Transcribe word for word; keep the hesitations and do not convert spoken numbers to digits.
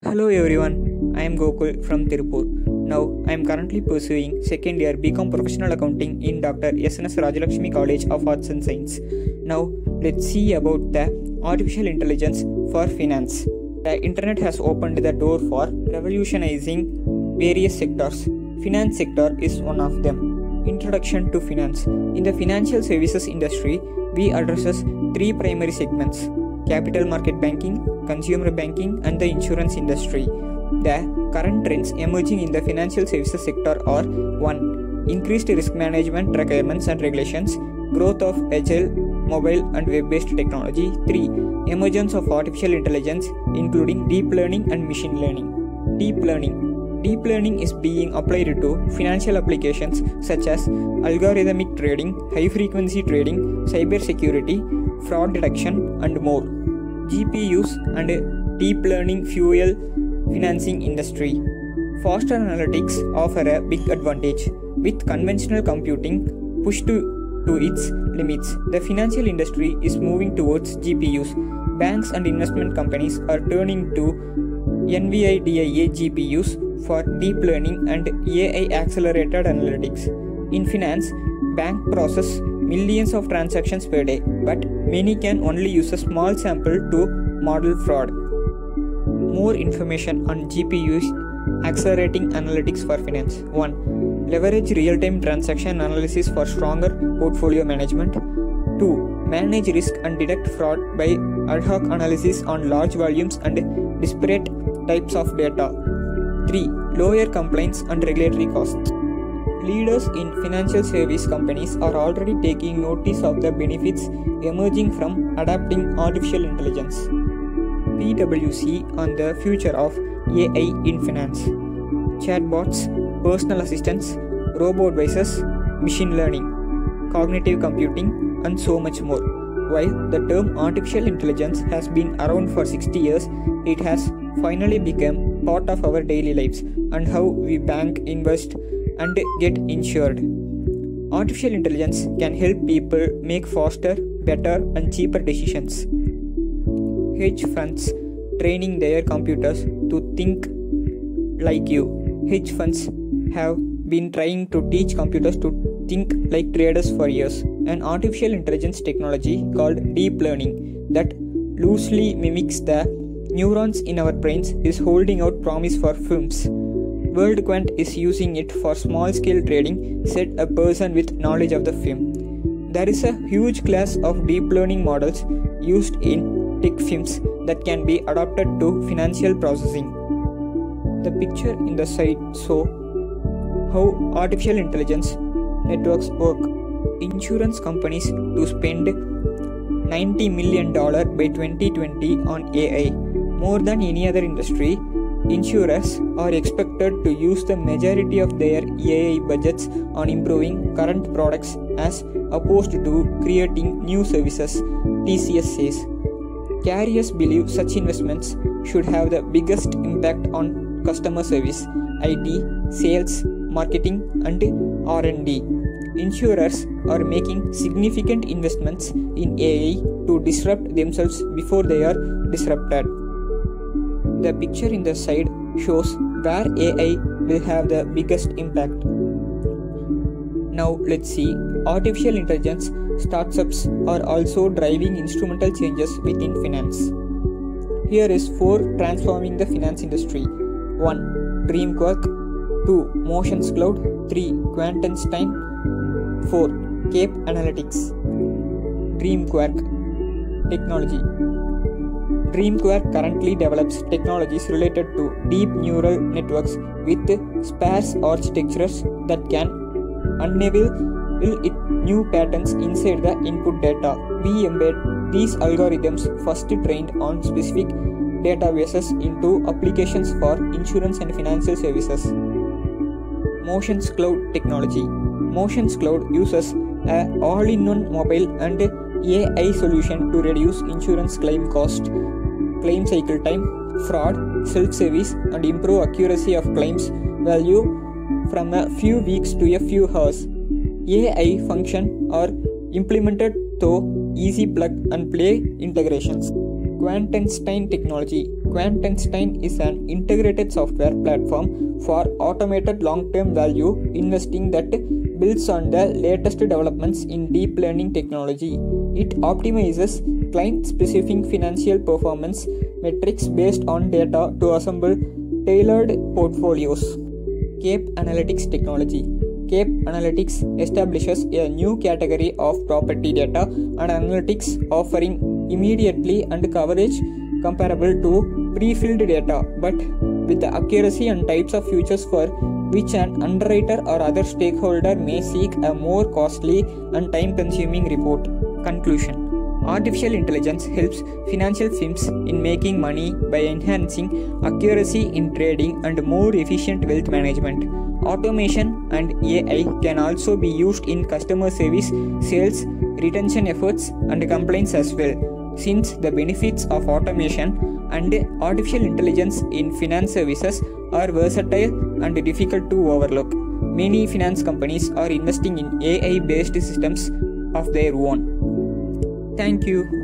Hello everyone, I am Gokul from Tirupur. Now I am currently pursuing second year B Com Professional Accounting in Doctor S N S Rajalakshmi College of Arts and Science. Now let's see about the artificial intelligence for finance. The internet has opened the door for revolutionizing various sectors. Finance sector is one of them. Introduction to finance. In the financial services industry, we addresses three primary segments: capital market banking, consumer banking, and the insurance industry. The current trends emerging in the financial services sector are one. Increased risk management requirements and regulations, growth of agile, mobile and web-based technology. three. Emergence of artificial intelligence, including deep learning and machine learning. Deep learning. Deep learning is being applied to financial applications such as algorithmic trading, high-frequency trading, cybersecurity, fraud detection, and more. G P Us and deep learning fuel financing industry. Faster analytics offer a big advantage. With conventional computing pushed to, to its limits, the financial industry is moving towards G P Us. Banks and investment companies are turning to NVIDIA G P Us for deep learning and A I accelerated analytics. In finance, banks process millions of transactions per day, but many can only use a small sample to model fraud. More information on G P Us accelerating analytics for finance. one. Leverage real-time transaction analysis for stronger portfolio management. two. Manage risk and detect fraud by ad hoc analysis on large volumes and disparate types of data. three. Lower compliance and regulatory costs. Leaders in financial service companies are already taking notice of the benefits emerging from adapting artificial intelligence. P W C on the future of A I in finance. Chatbots, personal assistants, robo-advisors, machine learning, cognitive computing, and so much more. While the term artificial intelligence has been around for sixty years, it has finally become part of our daily lives and how we bank, invest, and get insured. Artificial intelligence can help people make faster, better, and cheaper decisions. Hedge funds training their computers to think like you. Hedge funds have been trying to teach computers to think like traders for years. An artificial intelligence technology called deep learning that loosely mimics the neurons in our brains is holding out promise for firms. WorldQuant is using it for small-scale trading, said a person with knowledge of the firm. There is a huge class of deep learning models used in tech firms that can be adapted to financial processing. The picture in the side shows how artificial intelligence networks work. Insurance companies to spend ninety million dollars by twenty twenty on A I. More than any other industry, insurers are expected to use the majority of their A I budgets on improving current products as opposed to creating new services, T C S says. Carriers believe such investments should have the biggest impact on customer service, I T, sales, marketing, and R and D. Insurers are making significant investments in A I to disrupt themselves before they are disrupted. The picture in the side shows where A I will have the biggest impact. Now let's see. Artificial intelligence startups are also driving instrumental changes within finance. Here is four transforming the finance industry. one. DreamQuark. two. Motions Cloud. three. Quantenstein. four. Cape Analytics. DreamQuark technology. DreamQuark currently develops technologies related to deep neural networks with sparse architectures that can unravel it new patterns inside the input data. We embed these algorithms first trained on specific databases into applications for insurance and financial services. Motions Cloud technology. Motions Cloud uses a all-in-one mobile and A I solution to reduce insurance claim cost, claim cycle time, fraud, self-service, and improve accuracy of claims value from a few weeks to a few hours. A I functions are implemented through easy plug and play integrations. Quantenstein Technology. Quantenstein is an integrated software platform for automated long-term value investing that builds on the latest developments in deep learning technology. It optimizes client-specific financial performance metrics based on data to assemble tailored portfolios. Cape Analytics Technology. Cape Analytics establishes a new category of property data and analytics offering immediately and coverage comparable to pre-filled data, but with the accuracy and types of features for which an underwriter or other stakeholder may seek a more costly and time-consuming report. Conclusion. Artificial intelligence helps financial firms in making money by enhancing accuracy in trading and more efficient wealth management. Automation and A I can also be used in customer service, sales, retention efforts, and compliance as well. Since the benefits of automation and artificial intelligence in finance services are versatile and difficult to overlook, many finance companies are investing in A I-based systems of their own. Thank you.